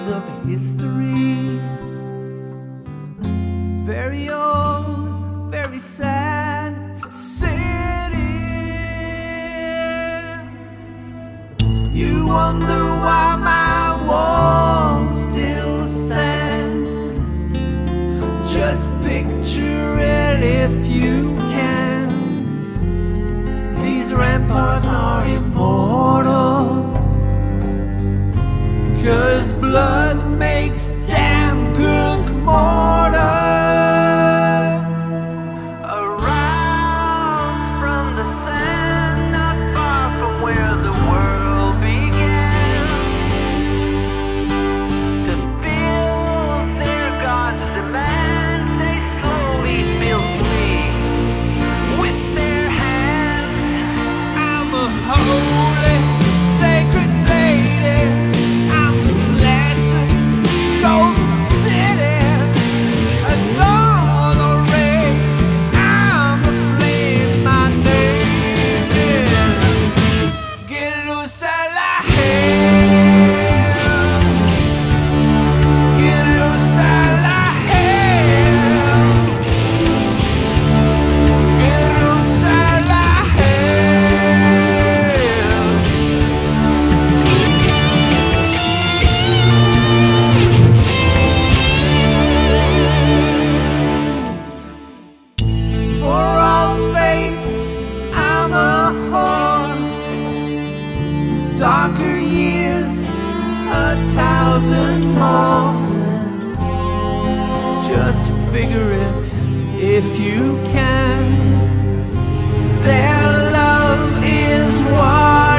pages of history. Very old, very sad city. You wonder why my walls still stand. Just picture it if you can. These ramparts are immortal, 'cause blood makes damn good mortar. Around from the sand, not far from where the world began, to build their God's demand, they slowly built me with their hands. I'm a holy, sacred lady. I'm the blessed golden city. Adore the rain. I'm a flame. My name is Gueirussalahim. Gueirussalahim. For all faiths, I'm a whore. Darker years, 1,000 more. Just figure it if you can. Their love is what